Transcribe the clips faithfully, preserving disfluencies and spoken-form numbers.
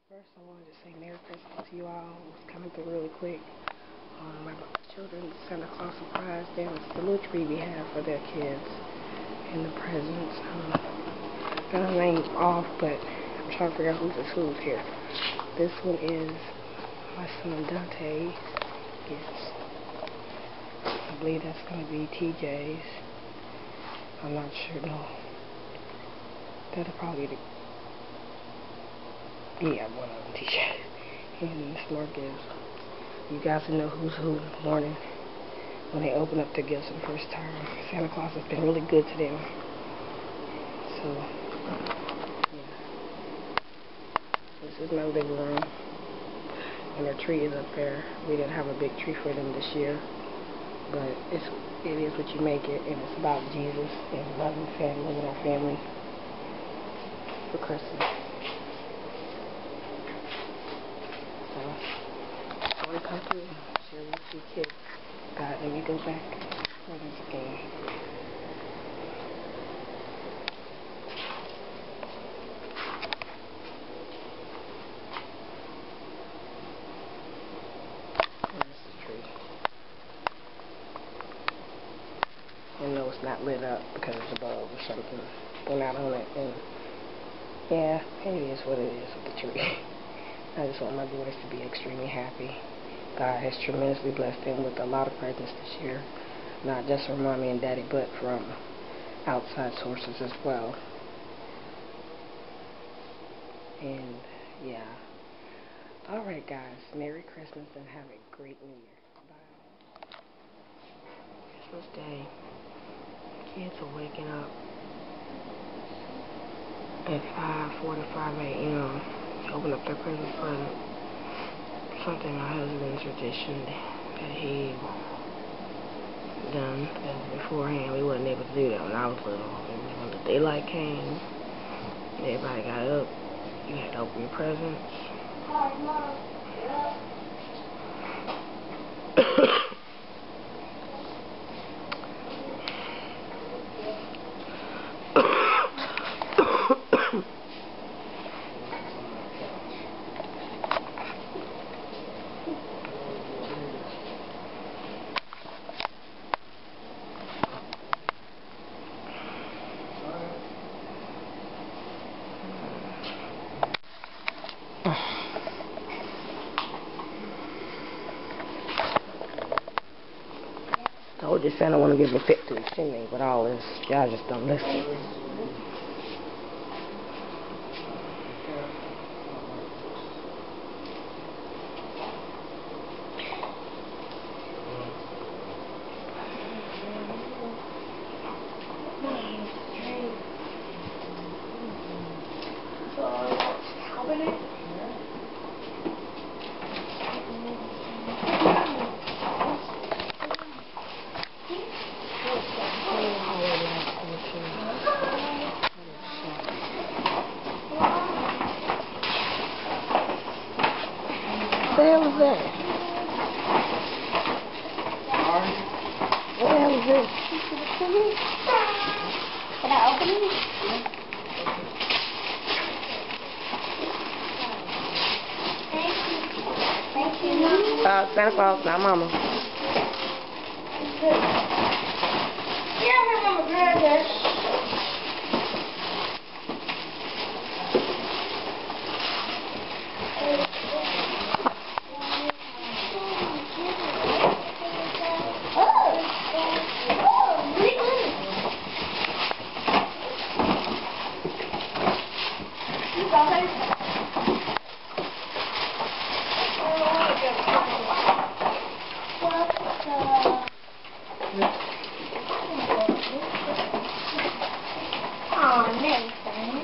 First, I wanted to say Merry Christmas to you all. It was coming through really quick. Um, my children, Santa Claus surprised them. It's the little tree we have for their kids and the presents. Um, got a name off, but I'm trying to figure out who's is who's here. This one is my son Dante. Yes. I believe that's going to be T J's. I'm not sure. No. That'll probably be the Yeah, one of them t-shirts. And Miss Marcus, you guys will know who's who in the morning when they open up their gifts for the first time. Santa Claus has been really good to them. So, yeah. This is my living room. And their tree is up there. We didn't have a big tree for them this year. But it's, it is what you make it. And it's about Jesus and loving family and our family for Christmas. I want to come through and share with you kids. God, let me go back for this game. There's the tree. I know it's not lit up because the bulb or something went out on it. And yeah, it is what it is with the tree. I just want my boys to be extremely happy. God has tremendously blessed them with a lot of presents this year, not just from mommy and daddy, but from outside sources as well. And yeah. Alright guys, Merry Christmas and have a great New Year. Bye. Christmas Day. Kids are waking up at five forty-five a m Open up their Christmas present. Something my husband's tradition that he done. And beforehand, we wasn't able to do that when I was little. When the daylight came, everybody got up. You had to open your presents. Hi, Mom. Yeah. I told you Santa want to give me fit to the chimney, but all this, y'all just don't listen. What the hell is that? What the hell is this? Can I open it? Thank you. Thank you. Uh, Santa Claus, not Mama. Yeah, my Mama grabbed that. Oh, Nathan.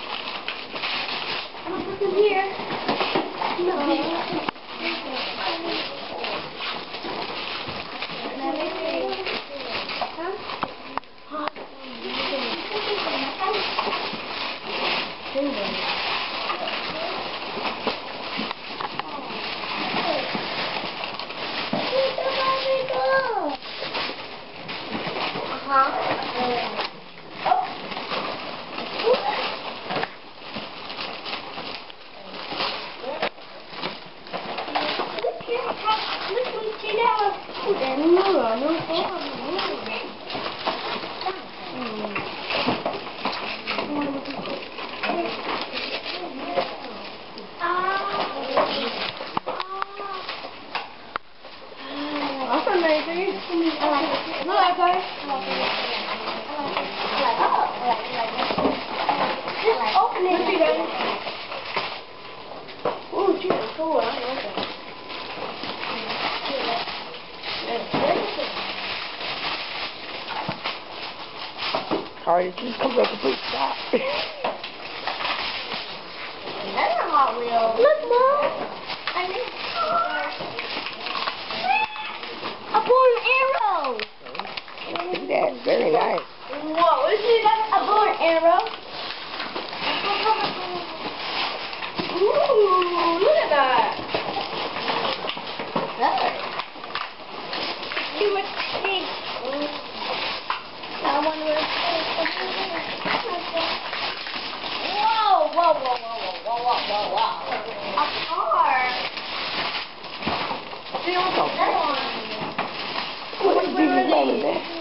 Look in here. No. Uh-huh. That's amazing. I like it. Look, I like it. Just open it. Let's see that. Ooh, she's cool. I like that. Alright, this comes to a complete stop. That's a Hot Wheel. Look, Mom. I think a bow and arrow. Look at that. Very nice. Whoa, is it a bow and arrow? Ooh, look at that. See what big. I wonder what Whoa, whoa, whoa, whoa, whoa, whoa, whoa, whoa. A car. See what's on that one? What the hell is that?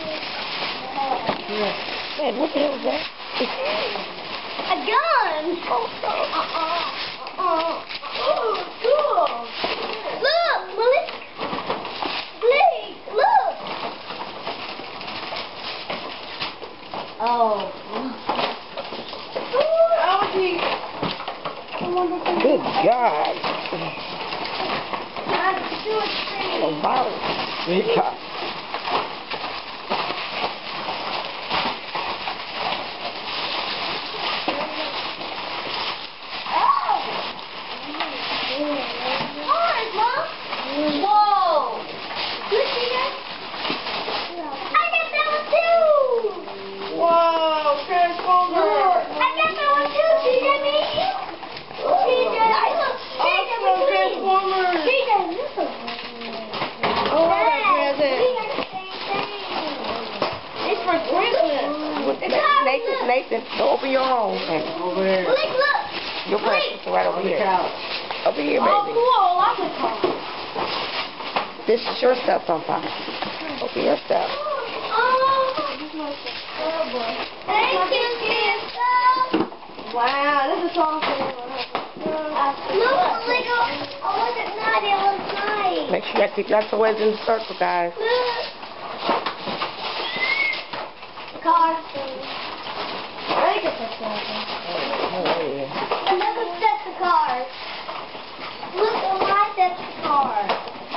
Man, what the hell is that? A gun! Oh, uh-uh. Uh-uh. Oh, cool. Look, Malik. Blake, look. Oh. Oh, gee. Good God. Let's do it. A virus. Big God. Whoa! You see that? I got that one too! Whoa! Transformer! I got that one too! See that, baby? See that? I look awesome Transformers! See that? Oh, I got present. We got the same thing. It's for Christmas. It's Nathan, Nathan, go open your home. Over there. Look, look! Your presents are right over here. Over here, Oh, baby. cool! I like the car. This is your stuff, Papa. Open your stuff. Oh, thank you, Krista. Wow, this is awesome. Look, Lego. I wasn't naughty, I was nice. Make sure you keep lots of ways in the circle, guys. Look. Car. I think it's a car. Oh, yeah. Another set of cars. Look at my set of cars.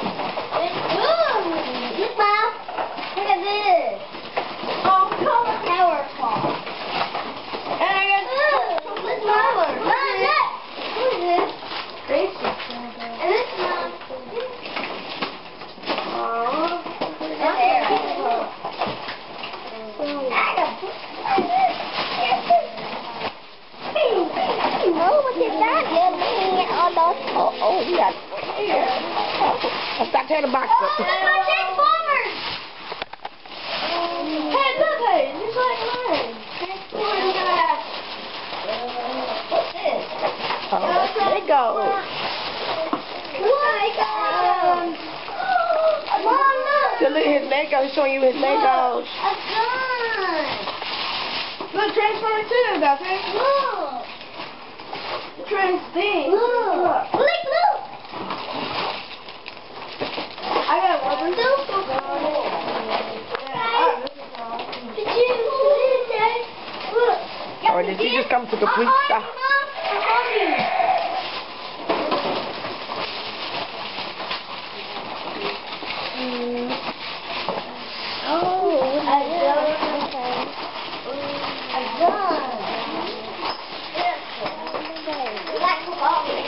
Look, Mom. Look at this. Oh, color power car. And I got this. Look, Mom. Mom, look. What is this? Gracie. And this, Mom. Oh. And there. Oh, what is that? Oh, oh, we got. Oh, stop tearing the box up. Oh, that's my Transformers! Hey, look, hey, it's like mine. Transformers got. What's this? Oh, that's Lego. What? Um, Mom, look. So look at his Lego. He's showing you his Legos. A gun. Look, Transformer two, that's it. Look. Trans thing. Look. Look, look. I got one. So cool. Did you see that? Look. Or did you just come to complete stop? Oh, a gun. A gun. Like a ball.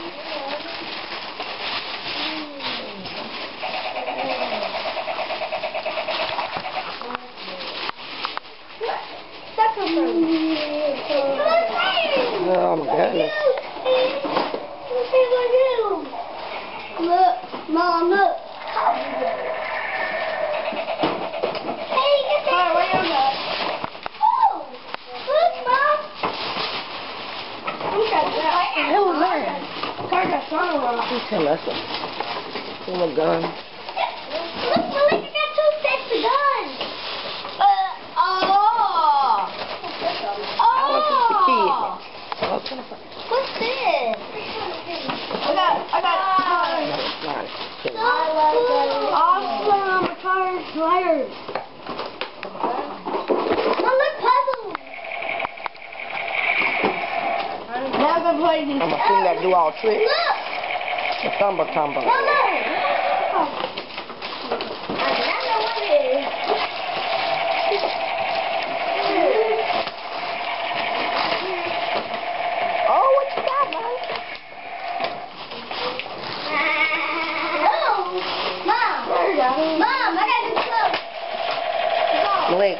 Oh my goodness. Look, Mom, look. Hey, get that. Where you at? Oh, look, Mom. Look at that. What the hell was that? Car got sun around. Please tell us. Oh my God. Look, Malik, I got two done. Uh, oh. Oh. I want some tequila. What's this? I got, I got. Nice. Awesome retired players. Mom, look, puzzles. Now I'm gonna play these. I'm gonna clean that do all tricks. Look. The tumble tumble. No, no. I don't know what it is. Oh, what you got, man? Oh, Mom. Mom, I got this clothes. Malik.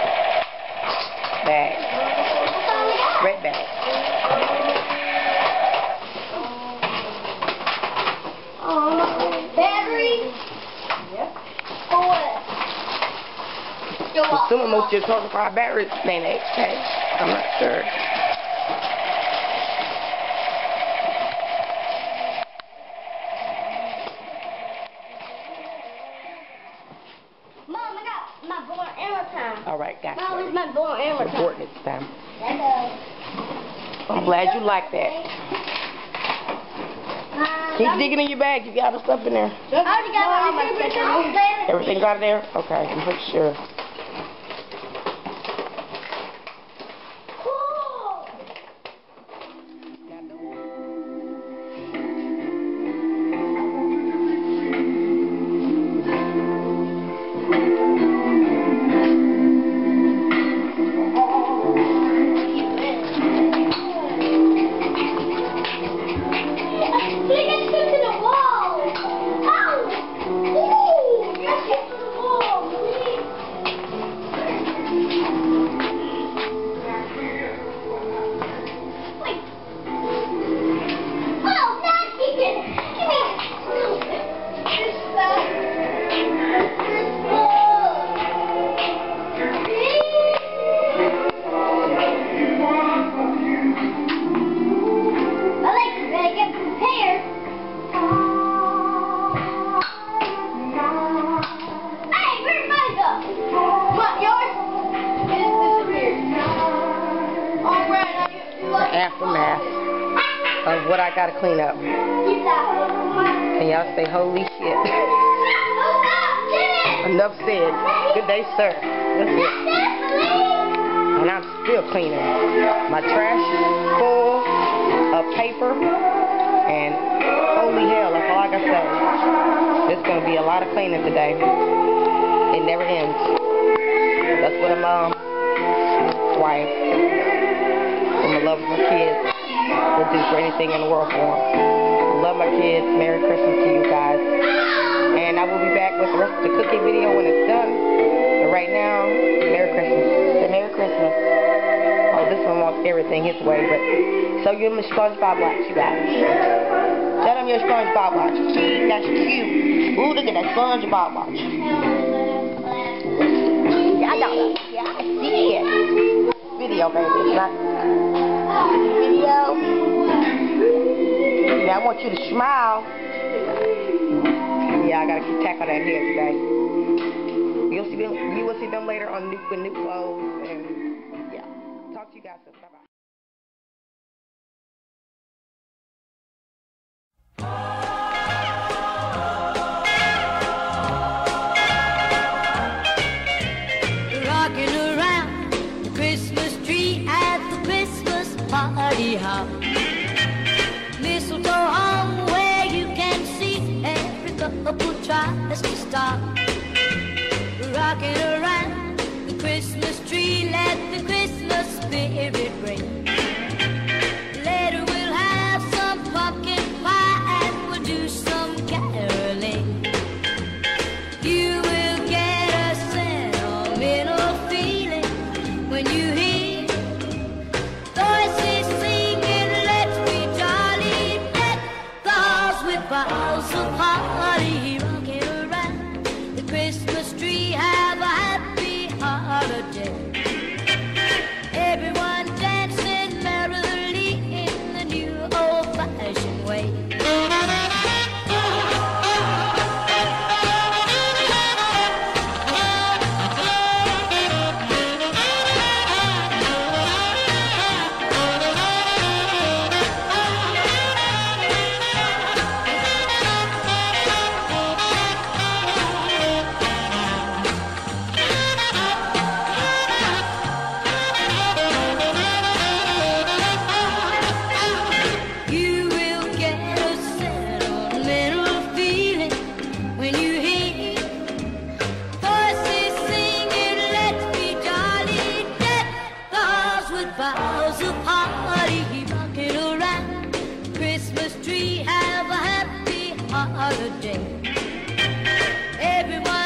Bag. That's all we got. Red bag. Oh, battery. Yep. For what? Your I'm assuming most of your twenty-five batteries ain't H K. I'm not sure. Mom, I got my born arrow time. All right, got Mom, you. it's my born arrow time. Important this time. Hello. I'm glad you like that. Keep digging in your bag. You got the stuff in there. I already got all my stuff. Everything got it there? Okay, I'm pretty sure. Cool. Aftermath of what I gotta clean up. And y'all say, holy shit. Enough said. Good day, sir. That's it. And I'm still cleaning. My trash is full of paper. And holy hell, that's all I can say. There's gonna be a lot of cleaning today. It never ends. That's what a mom, wife, and the love of my kids will do for anything in the world for them. I love my kids. Merry Christmas to you guys. And I will be back with the rest of the cooking video when it's done. But right now, Merry Christmas. Say Merry Christmas. Oh, this one wants everything his way, but so you my SpongeBob watch, you guys. Show them your SpongeBob watch. That's cute. Ooh, look at that SpongeBob watch. Yeah, I know. Yeah, I see it. Video, baby. Not video. Yeah, I want you to smile. Yeah, I gotta keep tack on that hair today. You'll see them. You will see them later on new with new clothes and yeah. Talk to you guys soon. Bye bye. Rocking around the Christmas tree at the Christmas party hop. Mistletoe hung where you can see every couple tries to stop. Rocking around the Christmas tree, let the Christmas spirit ring. Later we'll have some pumpkin pie and we'll do some caroling. You will get a sentimental feeling when you hear voices singing, let's be jolly, deck the halls with boughs of holly. Rocking around the tree have a happy holiday. Everyone